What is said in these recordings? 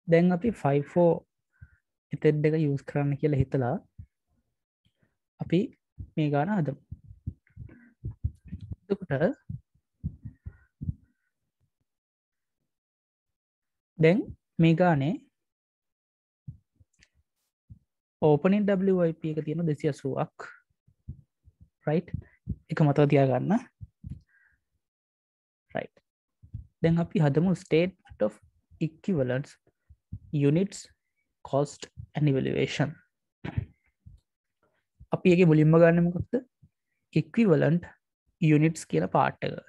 දැන් අපි 5-4 මෙතඩ් එක යූස් කරන්න කියලා හිතලා අපි මේ ගාන හදමු. එතකොට දැන් මේ ගානේ opening WIP එක තියෙන 280ක් right එක මතක තියාගන්න right. දැන් අපි හදමු statement of equivalence units cost and evaluation. අපි ඒකේ මුලින්ම ගන්න මොකක්ද equivalent units කියන part එක.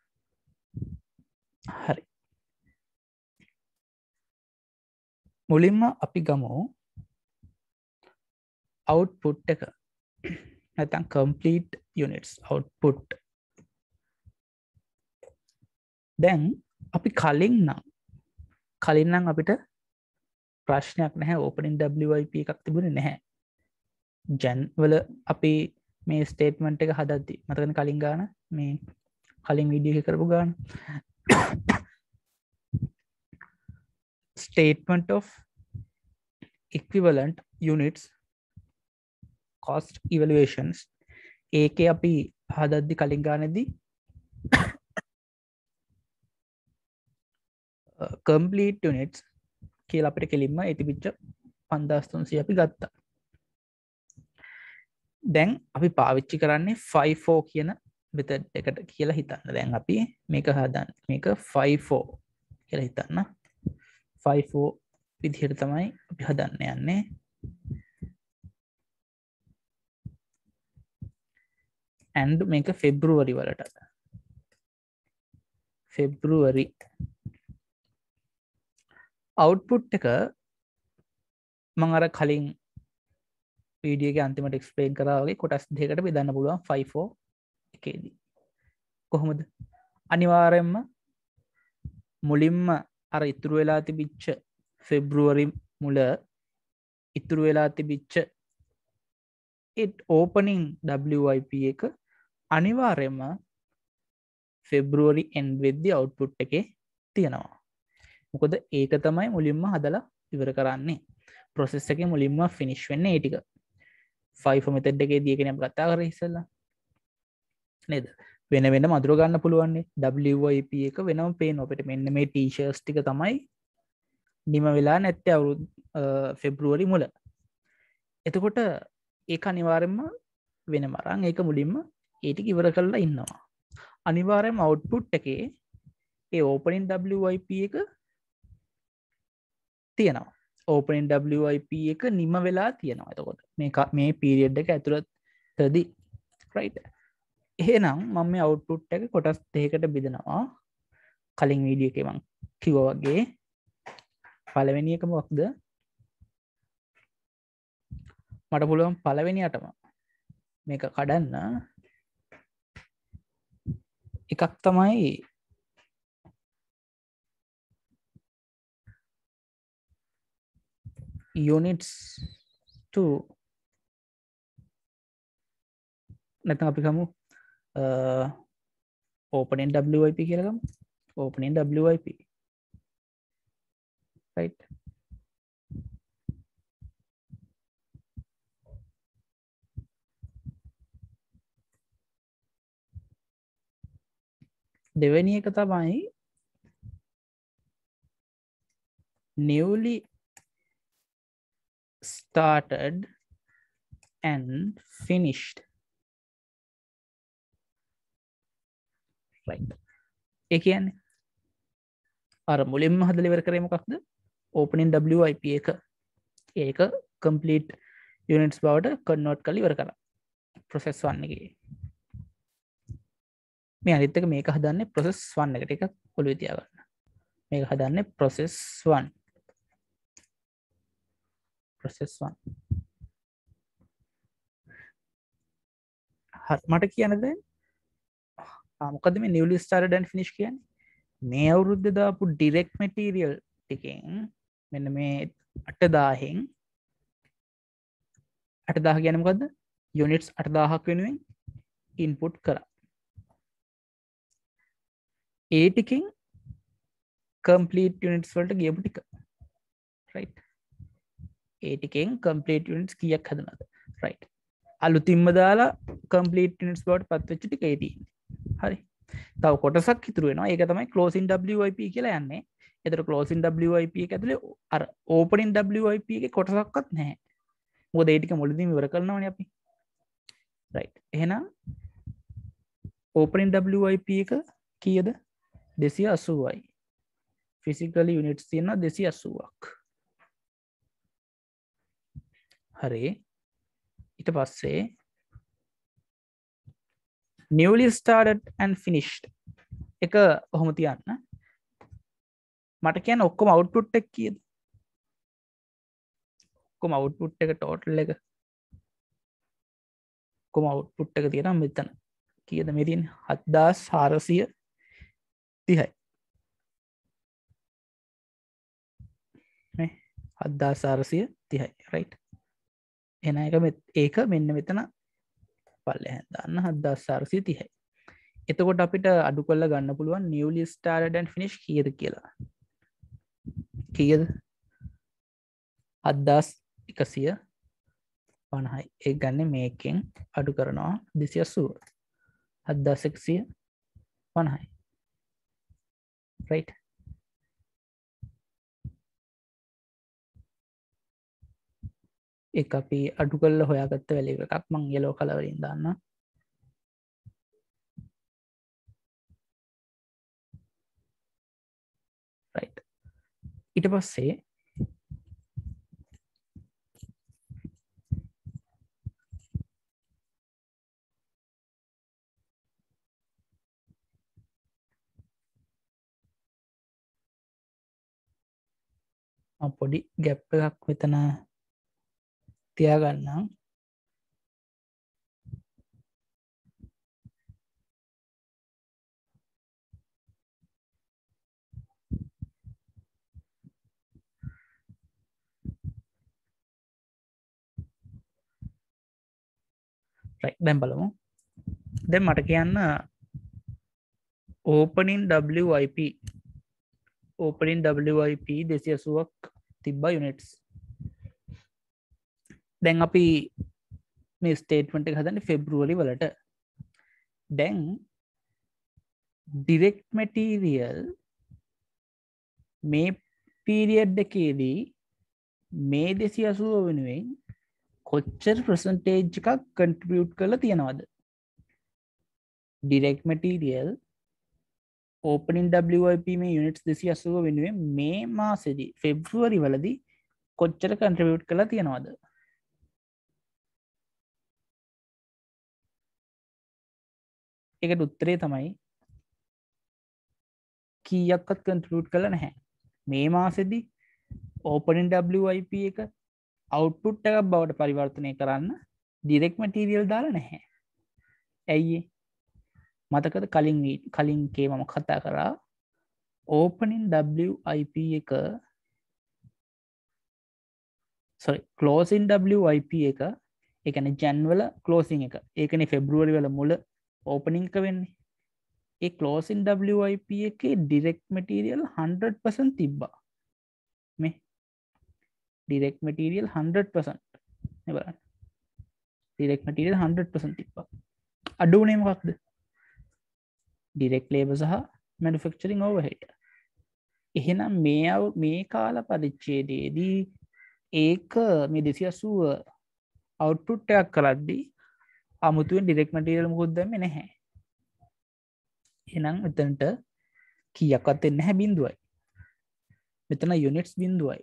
හරි. මුලින්ම අපි ගමු output එක නැත්නම් complete units output. දැන් අපි කලින් නම් අපිට ප්‍රශ්නයක් නැහැ opening WIP එකක් තිබුණේ නැහැ. ජන් වල අපි මේ ස්ටේට්මන්ට් එක හදද්දි මතකනේ කලින් ගාන මේ කලින් වීඩියෝ එකේ කරපු ගාන statement of equivalent units cost evaluations ඒකේ අපි හදද්දි කලින් ගානේදී complete units කියලා අපිට කෙලින්ම ඒ තිබිච්ච 5300 අපි ගත්තා. දැන් අපි පාවිච්චි කරන්නේ 5-4 කියන මෙතඩ් එකට කියලා හිතන්න. දැන් අපි මේක හදන්න. මේක 5-4 කියලා හිතන්න. 5-4 විදිහට තමයි අපි හදන්න යන්නේ. and මේක February වලට. February output එක මම අර කලින් වීඩියෝ එකේ අන්තිමට එක්ස්ප්ලেইন කරා වගේ කොටස් දෙකකට බෙදන්න පුළුවන් 5-4 එකේදී. කොහොමද? අනිවාර්යයෙන්ම මුලින්ම අර ඉතුරු වෙලා තිබිච්ච February මුල ඉතුරු වෙලා තිබිච්ච opening WIP එක අනිවාර්යයෙන්ම February end වෙද්දී output එකේ තියෙනවා. මොකද ඒක තමයි මුලින්ම හදලා ඉවර කරන්නේ. process එකේ මුලින්ම finish වෙන්නේ ඒ ටික. 5 method එකේදී ඒකනේ අපි කතා කරේ ඉස්සෙල්ලා. නේද? වෙන වෙනම අඳුර ගන්න පුළුවන් නේ. WIP එක වෙනම පේනවා අපිට. මෙන්න මේ t-shirts ටික තමයි නිම වෙලා නැත්තේ අවුරුදු February මුල. එතකොට ඒක අනිවාර්යයෙන්ම වෙනම අරන් ඒක මුලින්ම ඒ ටික ඉවර කරලා ඉන්නවා. අනිවාර්යයෙන්ම output එකේ ඒ opening WIP එක තියෙනවා. opening WIP එක නිම වෙලා තියෙනවා. එතකොට මේ period එක ඇතුළතදී right. එහෙනම් මම මේ output එක කොටස් දෙකකට බෙදනවා. කලින් වීඩියෝ එකේ මම කිව්වා වගේ පළවෙනි එක මොකක්ද? මට පුළුවන් පළවෙනියටම මේක කඩන්න. එකක් තමයි units to නැත්නම් අපි ගමු opening WIP කියලා ගමු. opening WIP right. දෙවෙනි එක තමයි newly started and finished right. ඒ කියන්නේ අර මුලින්ම හදලා ඉවර කරේ මොකක්ද? opening WIP එක. ඒක complete units බවට convert කරලා ඉවර කරා. process 1 එකේ. මේ අනිත් එක මේක හදන්නේ process 1 එකට. ඒක ඔළුවේ තියාගන්න. මේක හදන්නේ process 1. process 1. හරි මට කියන්න දැන් මොකද මේ newly started and finished කියන්නේ? මේ අවුරුද්දේ දාපු direct material ටිකෙන් මෙන්න මේ 8000න් 8000 කියන්නේ මොකද්ද? units 8000ක් වෙනුවෙන් input කරා. ඒ ටිකෙන් complete units වලට ගියපු ටික. right ඒ ටිකෙන් complete units කීයක් හදනවද right අලුතින්ම දාලා complete units බවට පත් වෙච්ච ටික ඒ තියෙන්නේ හරි තව කොටසක් ඉතුරු වෙනවා ඒක තමයි closing WIP කියලා යන්නේ එතකොට closing WIP එක ඇතුලේ අර opening WIP එකේ කොටසක්වත් නැහැ මොකද ඒ ටික මුලදීම ඉවර කරනවනේ අපි right එහෙනම් opening WIP එක කීයද 280යි physically units තියෙනවා 280ක් හරි ඊට පස්සේ newly started and finished එක ඔහොම තියන්න මට කියන්න ඔක්කොම output එක කීයද ඔක්කොම output එක total එක ඔක්කොම output එක තියෙනවා මෙතන කීයද මේ තියෙන්නේ 7430යි නේ 7430යි right එහෙනම් ඒක මෙන්න මෙතන පල්ලෙහාන් දාන්න 7430යි එතකොට අපිට අඩු කරලා ගන්න පුළුවන් newly started and finished කීයද කියලා කීයද 7150යි ඒක ගන්න මේකෙන් අඩු කරනවා 280 7150යි right ඒක අපි අඩු කරලා හොයාගත්ත වැලියු එකක් මම yellow color වලින් දාන්න right ඊට පස්සේ පොඩි ගැප් එකක් මෙතන තියාගන්නම් right දැන් බලමු දැන් මට කියන්න opening WIP 280ක් තිබ්බා units දැන් අපි මේ ස්ටේට්මන්ට් එක හදන්නේ ෆෙබ්‍රුවරි වලට දැන් direct material මේ පීරියඩ් එකේදී මේ 280 වෙනුවෙන් කොච්චර percentage එකක් contribute කරලා තියෙනවද direct material opening WIP මේ units 280 වෙනුවෙන් මේ මාසෙදී ෆෙබ්‍රුවරි වලදී කොච්චර contribute කරලා තියෙනවද ඒකට උත්තරේ තමයි කීයක්වත් contribute කරලා නැහැ මේ මාසෙදී opening WIP එක output එකක් බවට පරිවර්තනය කරන්න direct material දාලා නැහැ ඇයි මතකද කලින් කේ මම කතා කරා opening WIP එක sorry closing WIP එක ඒ කියන්නේ Jan වල closing එක ඒකනේ February වල මුල opening එක වෙන්නේ ඒ closing WIP එකේ direct material 100% තිබ්බා මේ direct material 100% නේ බලන්න direct material 100% තිබ්බා අඩු උනේ මොකක්ද direct labor සහ manufacturing overhead එහෙනම් මේ කාල පරිච්ඡේදයේදී ඒක මේ 280 output එකක් කරද්දී අමුතුවෙන් direct material මොකද දැම්මේ නැහැ එහෙනම් මෙතනට කීයක්වත් එන්නේ නැහැ බිඳුවයි මෙතන units බිඳුවයි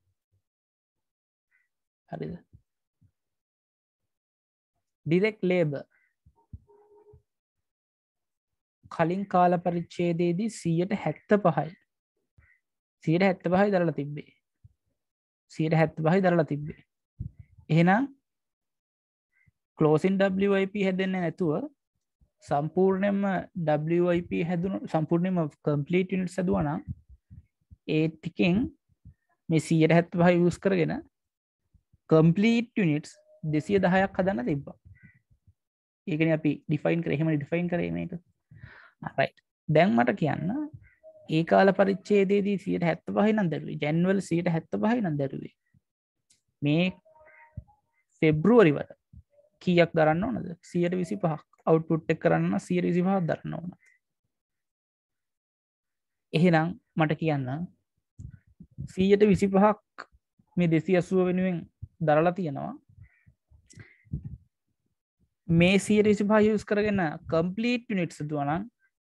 හරිද direct labor කලින් කාල පරිච්ඡේදයේදී 75යි 75යි දරලා තිබ්බේ 75යි දරලා තිබ්බේ එහෙනම් closing WIP හැදෙන්නේ නැතුව සම්පූර්ණයෙන්ම WIP හැදුණු සම්පූර්ණයෙන්ම complete units හැදුවා නම් ඒ ටිකෙන් මේ 175 යූස් කරගෙන complete units 210ක් හදන්න තිබ්බා ඒකනේ අපි define කරේ එහෙම define කරේ මේක right දැන් මට කියන්න ඒ කාල පරිච්ඡේදයේදී 75යි නම් දරුවේ. ජැන්වල 75යි නම් දරුවේ. මේ ෆෙබ්‍රුවරි වල කීයක් දරන්න ඕනද? 125ක්. අවුට්පුට් එක කරන්න 125ක් දරන්න ඕන. එහෙනම් මට කියන්න 125ක් මේ 280 වෙනුවෙන් දරලා තියෙනවා. මේ 125 යූස් කරගෙන කම්ප්ලීට් යුනිට්ස් හදුවා නම්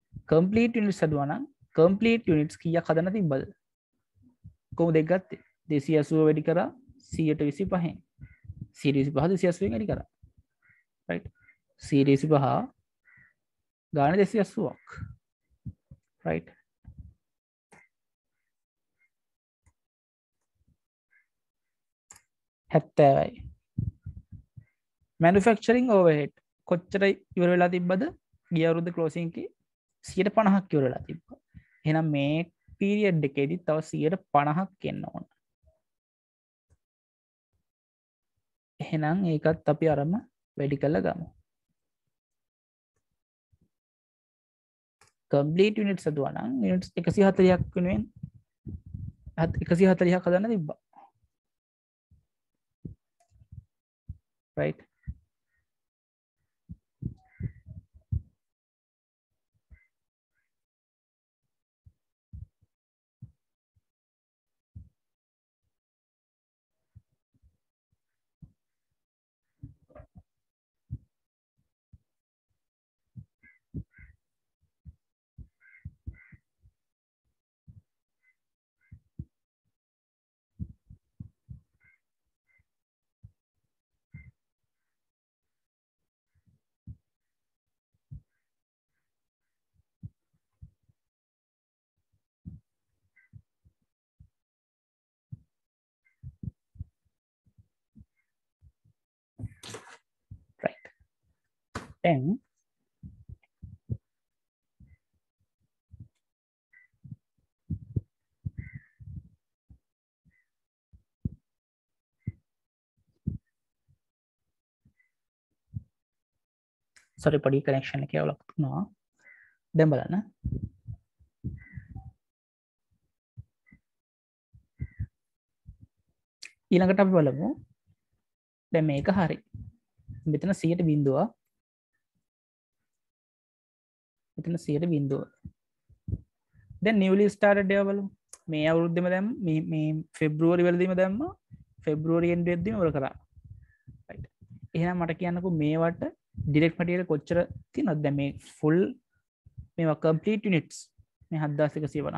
කම්ප්ලීට් යුනිට්ස් කීයක් හදන්න තිබ්බද? කොහොමද ඒක ගත්තේ? 280 වැඩි කරා 125න්. 125 280න් වැඩි කරා. right 125 ගානේ 280ක්. right හැත්තෑවයි. මැනුෆැක්චරින් ඕවර්හෙඩ් කොච්චර ඉවර වෙලා තිබ්බද? ගිය අවුරුද්ද ක්ලෝසින් එකේ 150ක් ඉවර වෙලා තිබ්බා. එහෙනම් මේ පීරියඩ් එකේදී තව 150ක් එන්න ඕන. එහෙනම් ඒකත් අපි අරම වැඩි කරලා ගමු. කම්ප්ලීට් යුනිට්ස් හදුවා නම් යුනිට්ස් 140ක් වෙනුවෙන් 140ක් හදන්න තිබ්බා. right දැන් sorry පොඩි කනෙක්ෂන් එකේ අවුලක් තිබුණා. දැන් බලන්න. ඊළඟට අපි බලමු. දැන් මේක හරි. මෙතන 100ට බිඳුව. මෙතන 100ට බිඳුව. දැන් newly started ඒවා බලමු. මේ අවුරුද්දේම දැම්ම මේ පෙබ්‍රුවරි වලදීම දැම්මා. පෙබ්‍රුවරි end වෙද්දීම ඉවර කරා. right. එහෙනම් මට කියන්නකෝ මේවට direct material කොච්චර තියෙනවද? දැන් මේ full මේවා complete units මේ 7150.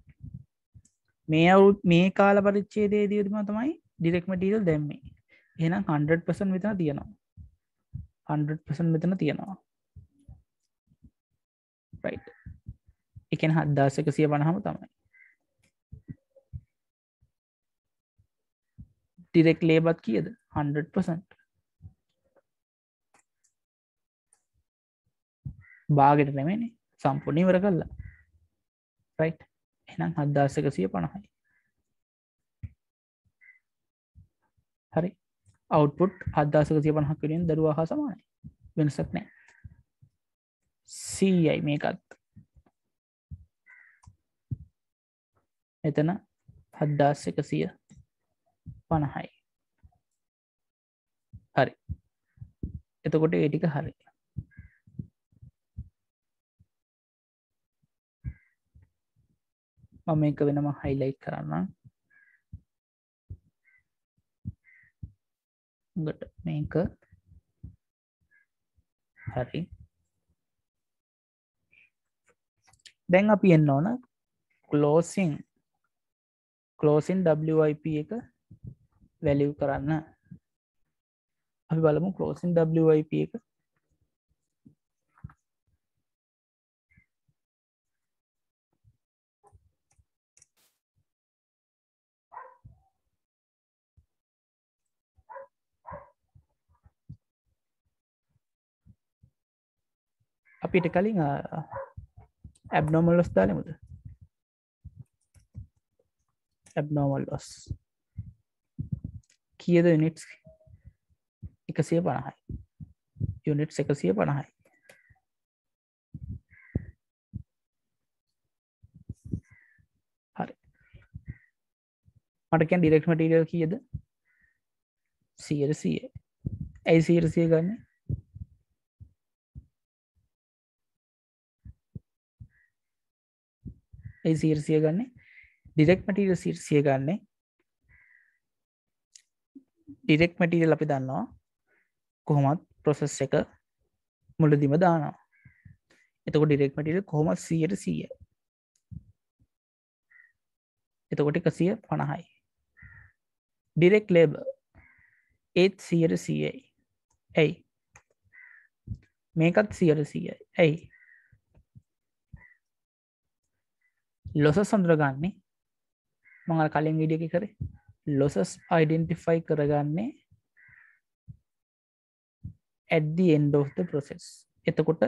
මේ කාල පරිච්ඡේදයේදීම තමයි direct material දැම්මේ. එහෙනම් 100% මෙතන තියෙනවා. 100% මෙතන තියෙනවා. right. ඒ කියන්නේ 7150ම තමයි. direct labor කීයද? 100%. භාගයට නෙමෙයිනේ. සම්පූර්ණ ඉවර කළා. right. එහෙනම් 7150යි. හරි. output 7150ක් වෙනින් දරුවා හා සමානයි. වෙනසක් නැහැ. CI මේකත්. එතන 7150යි. හරි. එතකොට ඒ ටික හරි. මම මේක වෙනම highlight කරන්නම්. උගට මේක හරි. දැන් අපි එන්න ඕන closing WIP එක value කරන්න. අපි බලමු closing WIP එක අපිට කලින් abnormal loss දාලමුද? abnormal loss කීයද units? 150යි. units 150යි. මට කියන්න ඩිරෙක්ට් මැටීරියල් කීයද 100 ඇයි 100 ගන්න ඇයි 100 ගන්න ඩිරෙක්ට් මැටීරියල් 100 ගන්න ඩිරෙක්ට් මැටීරියල් අපි දන්නවා කොහොමත් ප්‍රොසෙස් එක මුලදිම දානවා එතකොට ඩිරෙක්ට් මැටීරියල් කොහොමත් 100 එතකොට 150යි ඩිරෙක්ට් ලේබර් ඒත් 100යි ඇයි මේකත් 100යි ඇයි ලොසස් අඳුරගන්නේ මම අර කලින් වීඩියෝ එකේ කරේ losses identify කරගන්නේ at the end of the process එතකොට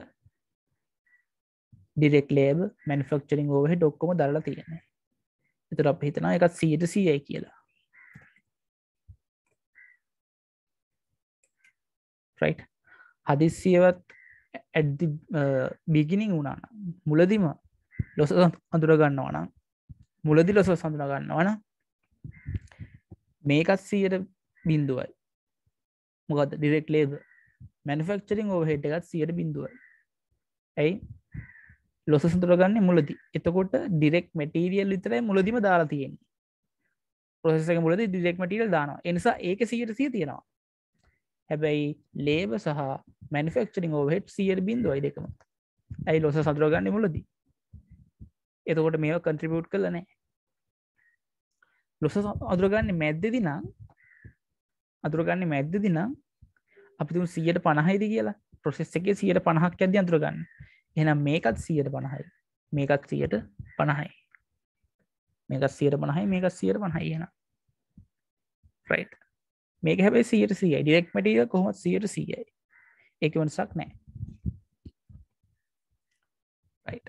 direct labor manufacturing overhead ඔක්කොම දාලා තියෙනවා එතකොට අපි හිතනවා ඒකත් 100යි කියලා right හදිස්සියවත් at the beginning වුණා නම් මුලදිම losses අඳුර ගන්නවා නම් මුලදී losses අඳුර ගන්නවා නම් මේකත් 100.0යි මොකද direct labor manufacturing overhead එකත් 100.0යි ඇයි losses අඳුරගන්නේ මුලදී එතකොට direct material විතරයි මුලදීම දාලා තියෙන්නේ process එක මුලදී direct material දානවා ඒ නිසා ඒක 100% තියෙනවා හැබැයි labor සහ manufacturing overhead 100.0යි දෙකම ඇයි losses අඳුරගන්නේ මුලදී එතකොට මේවා contribute කරලා නැහැ losses අඳුරගන්නේ මැද්දේදී නම් අඳුරගන්නේ මැද්දේදී නම් අපි තුමු 150යිද කියලා process එකේ 150ක් යද්දී අඳුරගන්න එහෙනම් මේකත් 150යි මේකත් 150යි මේකත් 150යි මේකත් 150යි එහෙනම් right මේක හැබැයි 100යි direct material කොහොමද 100යි ඒක වෙනසක් නැහැ right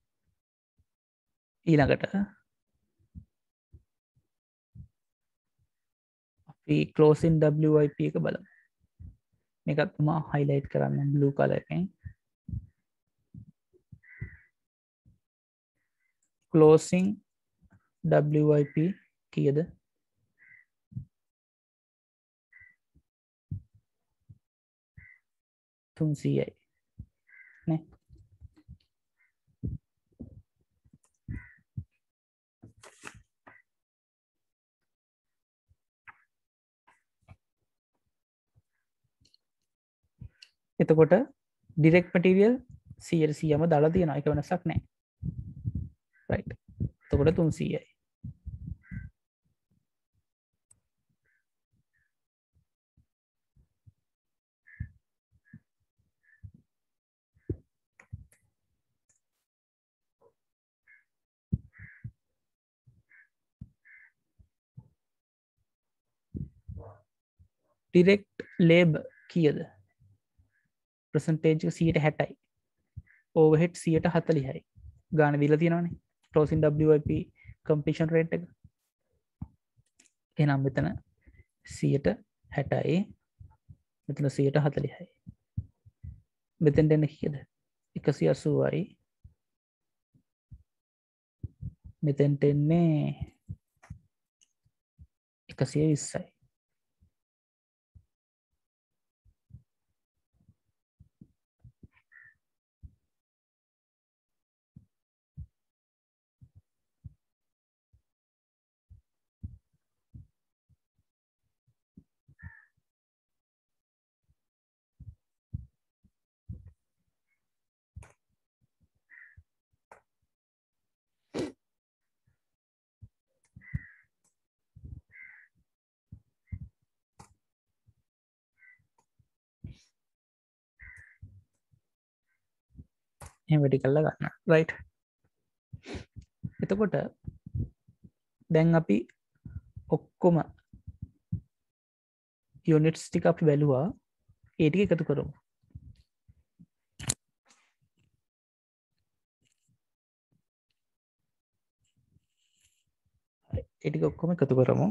ඊළඟට අපි closing WIP එක බලමු මේකත් මම highlight කරන්න blue color එකෙන් closing WIP කීයද 300යි නේ එතකොට direct material 100%ම දාලා තියෙනවා ඒක වෙනසක් නැහැ right එතකොට 300යි direct labor කීයද percentage 60යි overhead 40යි ගාන දීලා තියෙනවානේ closing WIP completion rate එක එහෙනම් මෙතන 60යි මෙතන 40යි මෙතෙන්ට එන්න කීයද 180යි මෙතෙන්ට එන්නේ 120යි එහෙම වැඩි කරලා ගන්න right එතකොට දැන් අපි ඔක්කොම units ටික අපි බැලුවා ඒ ටික එකතු කරමු ඒ ටික ඔක්කොම එකතු කරමු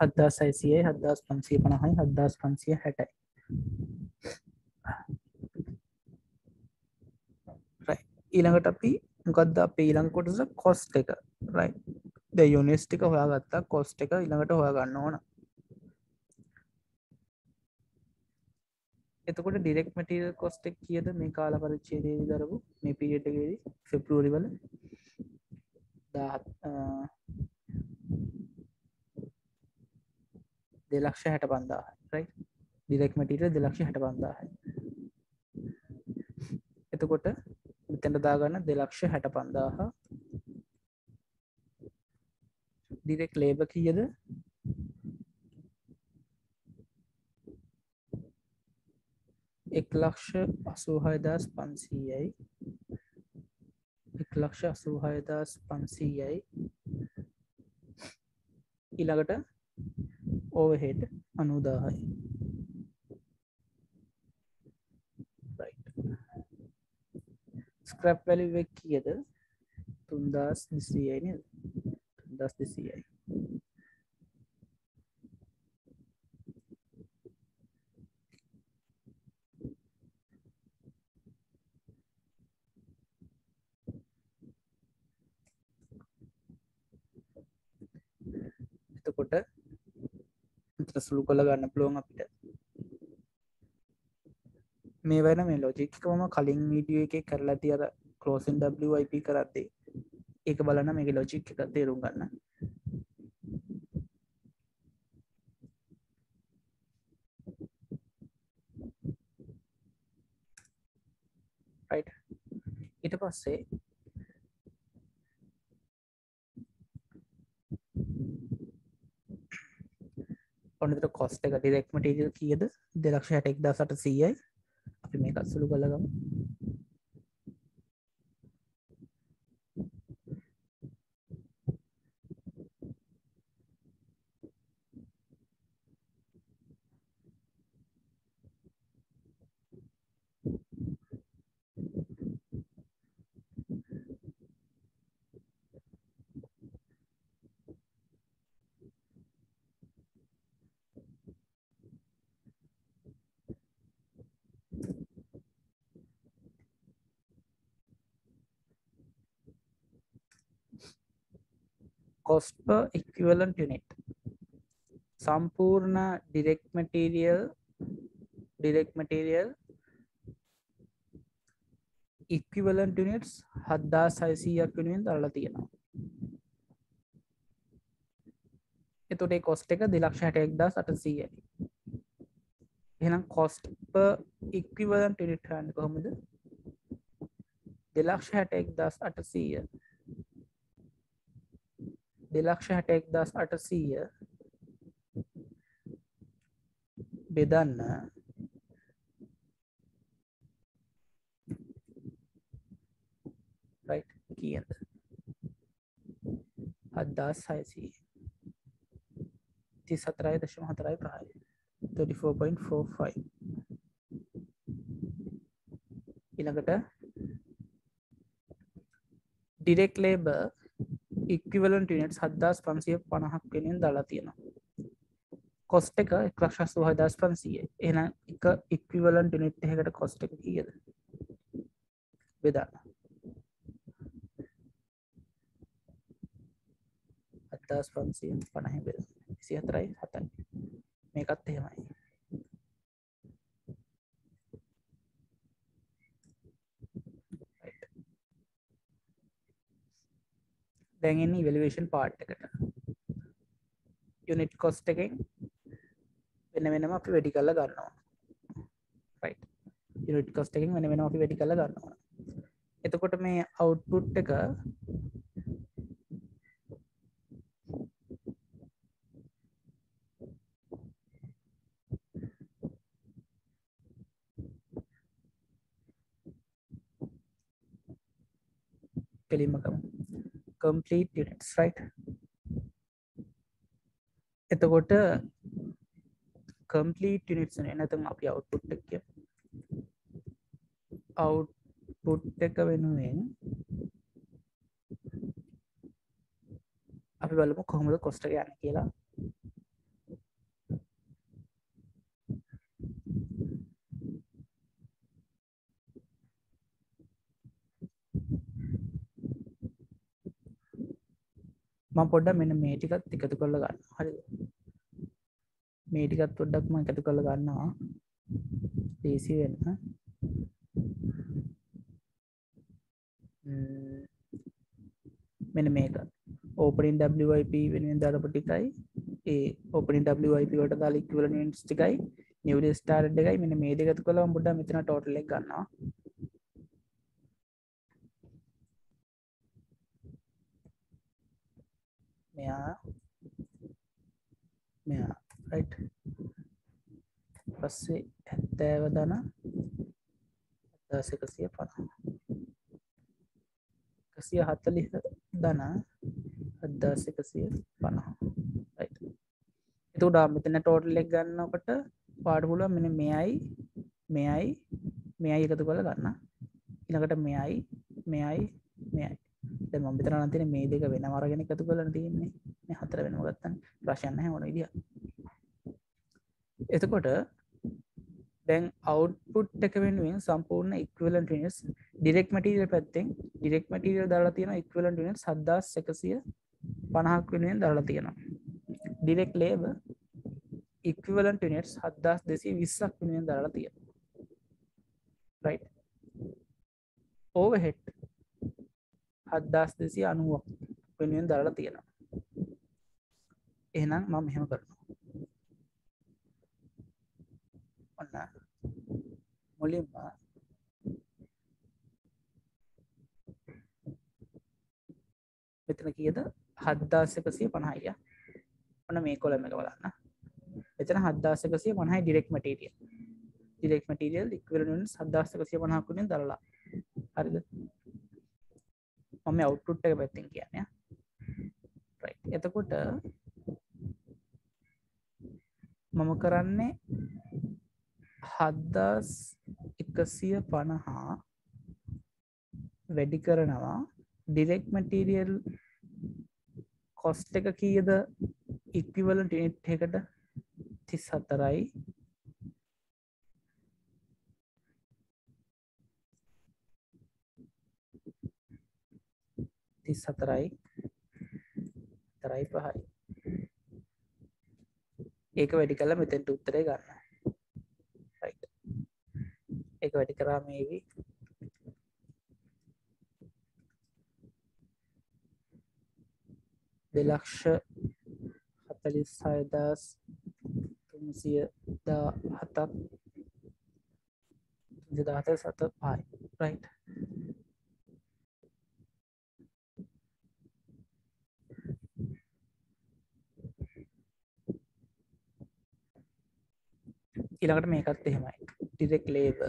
7600යි 7550යි 7560යි right ඊළඟට අපි මොකද්ද අපේ ඊළඟ කොටස cost එක right the units ටික හොයාගත්තා cost එක ඊළඟට හොයාගන්න ඕන එතකොට direct material cost එක කීයද මේ කාල පරිච්ඡේදයේදී දරපු මේ period එකේදී February වල 2,65,000 right direct material 2,65,000 එතකොට මෙතෙන්ට දාගන්න 2,65,000 direct labor කීයද 1,86,500යි 1,86,500යි ඊළඟට overhead 90,000යි right scrap value එක කීයද 3,200යි නේද 3,200යි එතකොට මෙතන සුළු කරලා ගන්න පුළුවන් අපිට මේ වෙන මේ ලොජික් එක මම කලින් වීඩියෝ එකේ කරලා තිය අර closing WIP කරද්දී ඒක බලන්න මේකේ ලොජික් එක තේරුම් ගන්න right ඊට පස්සේ ඔන්නතර cost එක direct material කීයද 2,61,800යි අපි මේක අසුළු කරලා ගමු cost per equivalent unit සම්පූර්ණ direct material equivalent units 7,600ක් වෙනුවෙන් දාලා තියෙනවා එතකොට ඒ cost එක 2,61,800යි එහෙනම් cost per equivalent unit හොයන්නේ කොහොමද 2,61,800 2,61,800 බෙදන්න right කීයද 7,600 34.45 34.45 ඊළඟට direct labor equivalent units 7,550ක් වෙනුවෙන් දාලා තියෙනවා cost එක 1,86,500යි එහෙනම් එක equivalent unit එකකට cost එක කීයද බෙදන්න 7,550 බෙදන්න 24.7යි මේකත් එහෙමයි දැන් එන්නේ evaluation part එකට unit cost එකෙන් වෙන වෙනම අපි වැඩි කරලා ගන්නවා right unit cost එකෙන් වෙන වෙනම අපි වැඩි කරලා ගන්නවා එතකොට මේ output එක කෙලින්ම complete units right එතකොට complete units නේ නැත්නම් අපි output එක කියමු output එක වෙනුවෙන් අපි බලමු කොහොමද cost එක යන්නේ කියලා මම පොඩ්ඩක් මෙන්න මේ ටිකත් එකතු කරලා ගන්න. හරිද? මේ ටිකත් පොඩ්ඩක් මම එකතු කරලා ගන්නවා. PC වෙන්න. මෙන්න මේක. opening WIP වෙනුවෙන් දාලා ටිකයි ඒ opening WIP වලට දාලා equivalent units ටිකයි newly started එකයි මෙන්න මේ දෙක එකතු කළාම පොඩ්ඩක් මෙතන total එක ගන්නවා. මෙයා right පස්සේ 70 දන 7150 140 දන 7150 right එතකොට මෙතන total එක ගන්නකොට පාඩු පුළුවන් මෙන්න මෙයයි එකතු කරලා ගන්න ඊළඟට මෙයයි දැන් මම මෙතන නම් තියෙන්නේ මේ දෙක වෙනම අරගෙන එකතු කරලා තියෙන්නේ මේ හතර වෙනම ගත්තානේ ප්‍රශ්න නැහැ ඕන විදිය. එතකොට දැන් output එක වෙනුවෙන් සම්පූර්ණ equivalent units direct material පැත්තෙන් direct material දාලා තියෙනවා equivalent units 7150ක් වෙනුවෙන් දාලා තියෙනවා. direct labor equivalent units 7220ක් වෙනුවෙන් දාලා තියෙනවා. right overhead 7290ක් වෙනුවෙන් දාලා තියෙනවා. එහෙනම් මම මෙහෙම කරනවා. ඔන්න මුලින්ම මෙතන කීයද 7150යි. ඔන්න මේ කොලම් එක බලන්න. මෙතන 7150යි direct material. direct material equivalent units 7150ක් වෙනුවෙන් දාලා. හරිද? මම output එක පැත්තෙන් කියන්නේ. right එතකොට මම කරන්නේ 7150 වැඩි කරනවා direct material cost එක කීයද equivalent unit එකට 34යි පහයි ඒක වැඩි කළා මෙතෙන්ට උත්තරේ ගන්න. right ඒක වැඩි කරා මේවි 2,46,317 පහයි. right ඊළඟට මේකත් එහෙමයි direct labor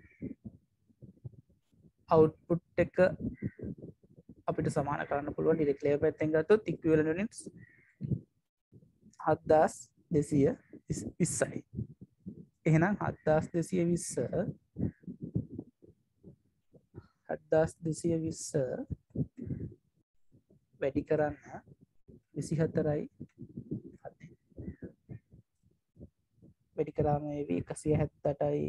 output එක අපිට සමාන කරන්න පුළුවන් direct labor පැත්තෙන් ගත්තොත් equivalent units 7220යි. එහෙනම් 7220 වැඩි කරන්න 24යි වැඩි කරාම මේවි 178යි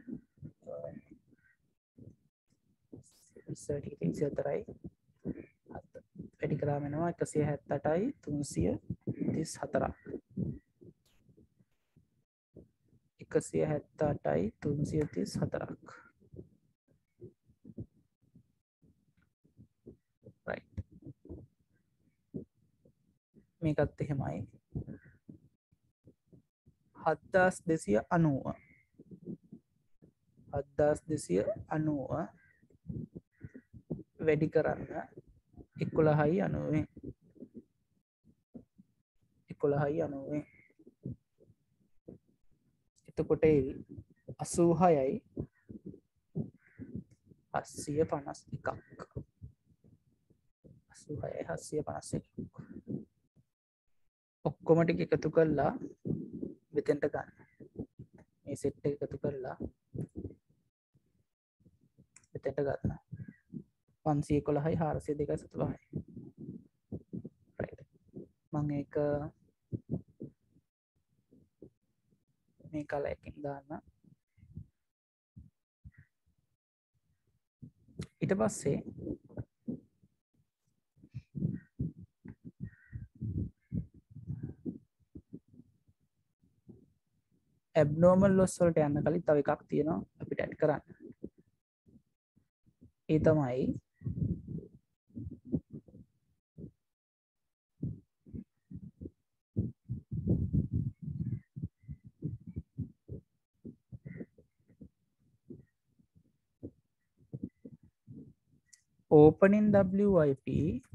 24යි වැඩි කරාම එනවා 178යි 334ක් 178යි 334ක් right මේකත් එහෙමයි 7290 වැඩි කරන්න 1190 එතකොට 86යි 751ක් 86යි 751 ඔක්කොම ටික එකතු කරලා මෙතෙන්ට ගන්න. මේ සෙට් එක එකතු කරලා මෙතෙන්ට ගන්න. 511යි 402යි 75යි. right. මම ඒක මේ කලර් එකකින් දාන්න. ඊට පස්සේ ඇබ්නෝමල් ලොස් වලට යන්න කලින් තව එකක් තියෙනවා අපිට ඇඩ් කරන්න. ඒ තමයි opening WIP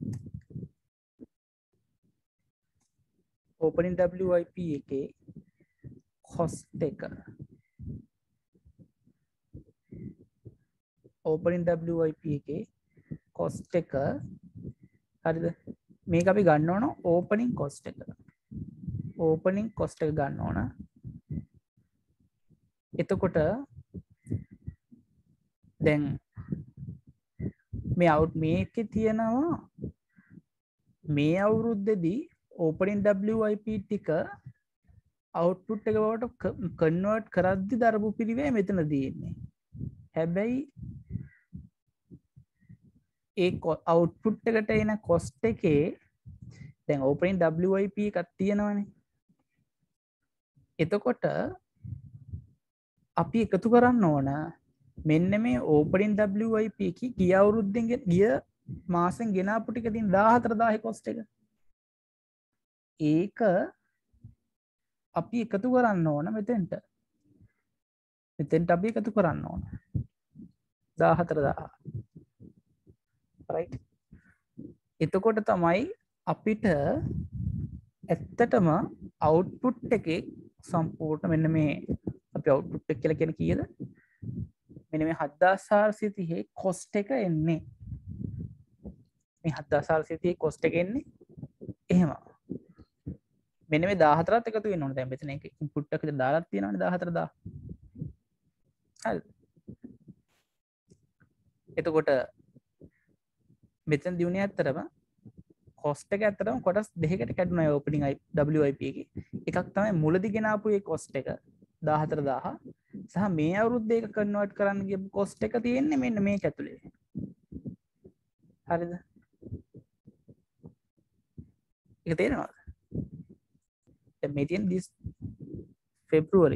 එකේ cost එක opening WIP එකේ cost එක හරිද මේක අපි ගන්න ඕන opening cost එක ගන්න ඕන එතකොට දැන් මේකේ තියෙනවා මේ අවුරුද්දේදී opening WIP ටික output එක බවට convert කරද්දි දරපු පිළිවෙල මෙතන තියෙන්නේ. හැබැයි ඒ output එකට එන cost එකේ දැන් opening WIP එකක් තියෙනවනේ. එතකොට අපි එකතු කරන්න ඕන මෙන්න මේ opening WIP එකේ ගිය අවුරුද්දෙන් ගිය මාසෙන් ගෙනාපු ටික තියෙන 14000 cost එක. ඒක අපි එකතු කරන්න ඕන මෙතෙන්ට අපි එකතු කරන්න ඕන 14000 right එතකොට තමයි අපිට ඇත්තටම output එකේ සම්පූර්ණ මෙන්න මේ අපි output එක කියලා කියන කීයද මෙන්න මේ 7430 cost එක එන්නේ මේ 7430 cost එක එන්නේ එහෙම මෙන්න මේ 14ත් එකතු වෙන්න ඕනේ. දැන් මෙතන එක ඉන්පුට් එකකට දාලා තියෙනවානේ 14000. හරිද? එතකොට මෙතන දිනුනේ ඇත්තටම cost එක ඇත්තටම කොටස් දෙකකට කැඩුණා opening WIP එකේ. එකක් තමයි මුලදී ගෙනාපු ඒ cost එක 14000 සහ මේ අවුරුද්දේ එක කන්වර්ට් කරන්න ගියපු cost එක තියෙන්නේ මෙන්න මේක ඇතුලේ. හරිද? ඒක තේරෙනවද? මේ තියෙන this February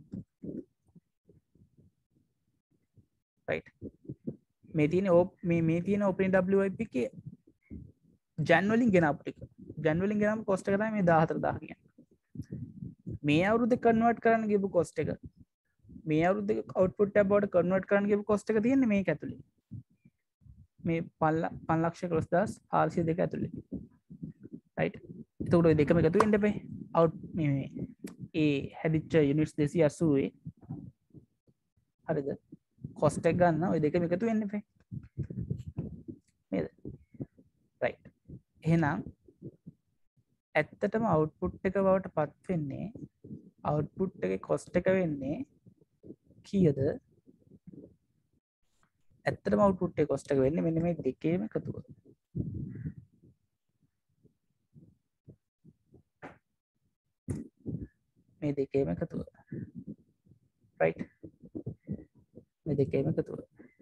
right මේ තියෙන opening WIP එකේ Jan වලින් ගෙනාපු ටික Jan වලින් ගෙනාපු cost එක තමයි මේ 14000 කියන්නේ මේ අවුරුද්දේ convert කරන්න ගියපු cost එක මේ අවුරුද්දේ output එක බවට convert කරන්න ගියපු cost එක තියෙන්නේ මේක ඇතුලේ මේ 511402 ඇතුලේ right එතකොට ඔය දෙකම එකතු වෙන්න බෑ out මේ ඒ හැදිච්ච units 280 හරිද cost එක ගන්න ඔය දෙකම එකතු වෙන්න බෑ නේද right එහෙනම් ඇත්තටම output එක බවට පත් වෙන්නේ output එකේ cost එක වෙන්නේ කීයද ඇත්තටම output එකේ cost එක වෙන්නේ මෙන්න මේ දෙකේම එකතුව මේ දෙකේම එකතුව right මේ දෙකේම එකතුව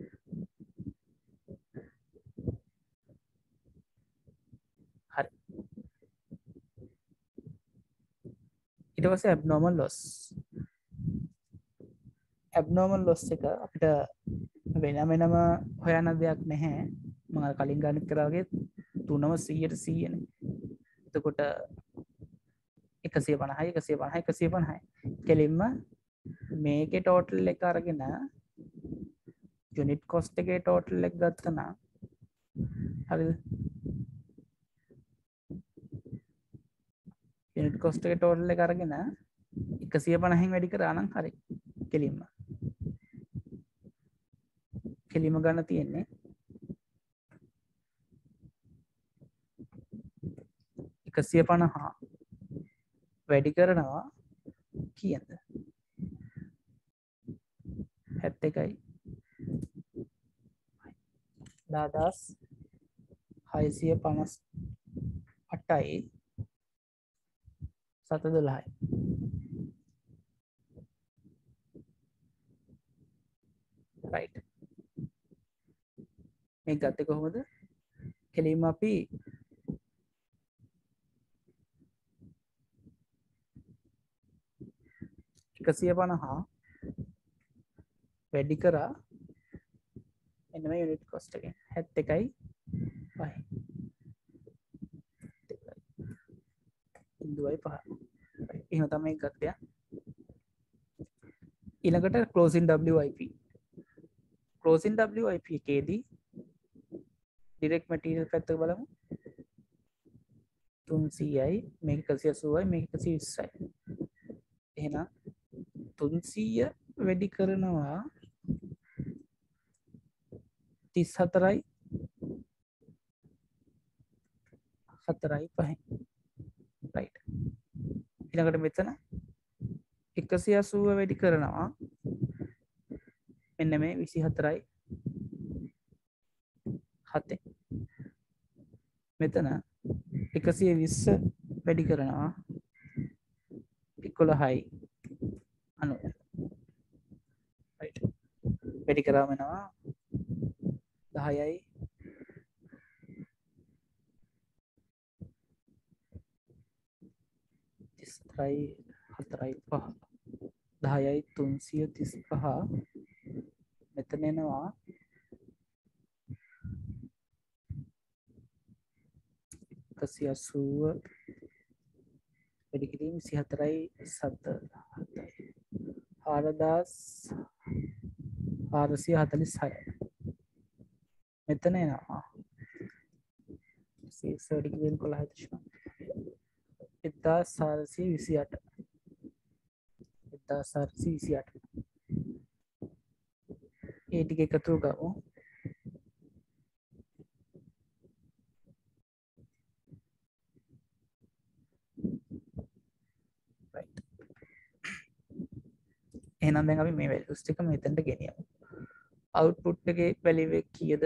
හරි ඊට පස්සේ abnormal loss එක අපිට වෙනම හොයන්න දෙයක් නැහැ මම කලින් ගණිත කරා වගේ 3ම 100% නේ එතකොට 150 කෙලින්ම මේකේ total එක අරගෙන unit cost එකේ total එක ගත්තා නම් හරිද unit cost එකේ total එක අරගෙන 150න් වැඩි කරා නම් හරි කෙලින්ම ගන්න තියෙන්නේ 150 වැඩි කරනවා කීයද 71යි 10658යි 712යි right මේ ගත්තේ කොහොමද කෙලින්ම අපි 150 වැඩි කරා එන්න මේ යුනිට් කොස්ට් එකෙන් 71.5 එහෙම තමයි ගත්තය. ඊළඟට closing WIP එකේදී direct material පැත්තක බලමු. 300යි මේක 180යි මේක 120යි. එහෙනම් 300 වැඩි කරනවා 34යි 4.5 right. ඊළඟට මෙතන 180 වැඩි කරනවා මෙන්න මේ 24යි 7. මෙතන 120 වැඩි කරනවා 11යි 90. right. වැඩි කරාම එනවා 10යි 4.5 10යි 335 මෙතන එනවා 180 වැඩි කිරීම 24යි 7 4446 මෙතන එනවා 1428 ඒ ටික එකතු කරමු. right. එහෙනම් දැන් අපි මේ values ටික මෙතනට ගෙනියමු. output එකේ value එක කීයද?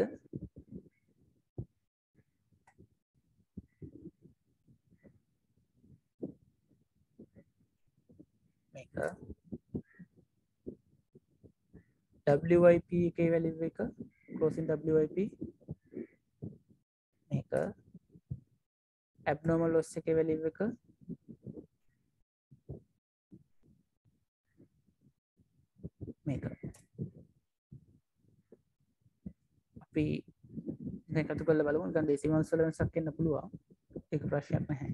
මේක WIP එකේ value එක closing WIP මේක abnormal loss එකේ value එක මේක අපි දැන් එකතු කරලා බලමු. නිකන් decimals වල වෙනසක් වෙන්න පුළුවන්. ඒක ප්‍රශ්නයක් නැහැ.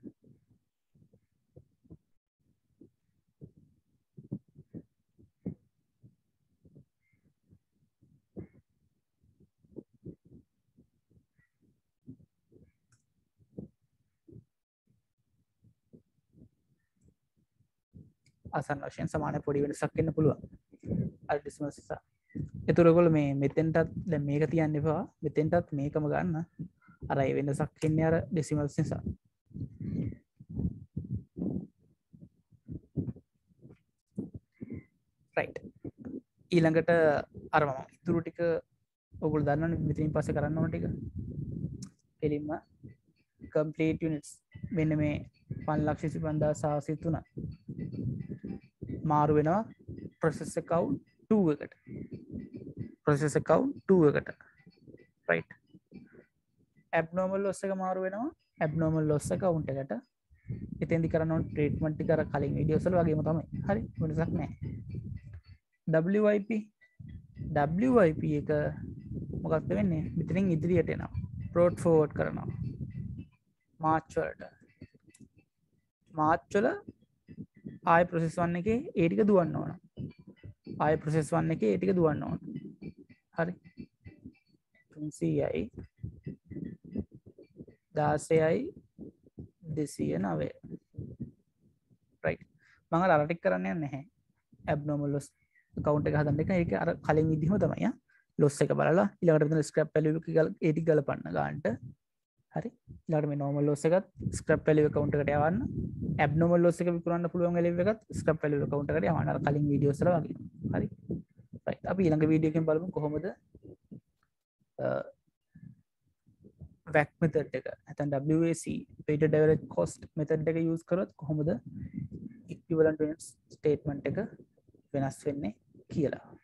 ආසන්න වශයෙන් සමාන පොඩි වෙනසක් වෙන්න පුළුවන්. අර decimals නිසා. ඒතර ඔයගොල්ලෝ මේ මෙතෙන්ටත් දැන් මේක තියන්න එපා. මෙතෙන්ටත් මේකම ගන්න. අර ඒ වෙනසක් එන්නේ අර decimals නිසා. right. ඊළඟට අර මම ඉතුරු ටික ඔයගොල්ලෝ දන්නවනේ මෙතනින් පස්සේ කරන්න ඕන ටික. එලින්ම complete units මෙන්න මේ 525603 මාරු වෙනවා process account 2 එකට. process account 2 එකට. right. abnormal loss එක මාරු වෙනවා abnormal loss account එකට. එතෙන්දි කරන්න ඕන treatment ටික අර කලින් වීඩියෝස් වල වගේම තමයි. හරි. වෙනසක් නැහැ. WIP එක මොකක්ද වෙන්නේ? මෙතනින් ඉදිරියට එනවා. brought forward කරනවා. මාර්ච් වලට. මාර්ච් වල ආය process 1 එකේ ඒ ටික දුවන්න ඕන. ආය process 1 එකේ ඒ ටික දුවන්න ඕන. හරි. 300යි 16යි 209. right. මම අර ටික කරන්න යන්නේ නැහැ. abnormal loss account එක හදන්න එක ඒක අර කලින් විදිහම තමයි. loss එක බලලා ඊළඟට මෙතන scrap value එක ඒ ටික ගලපන්න ගන්නට. හරි. ඊළඟට මේ normal loss එකත් scrap value account එකට යවන්න. abnormal loss එක විකුණන්න පුළුවන් value එකත් scrap value account එකට යවන්න. අර කලින් වීඩියෝස් වල වගේ. හරි. right. අපි ඊළඟ වීඩියෝ එකෙන් බලමු කොහොමද WAC method එක නැත්නම් WAC weighted average cost method එක use කරොත් කොහොමද equivalent units statement එක වෙනස් වෙන්නේ කියලා.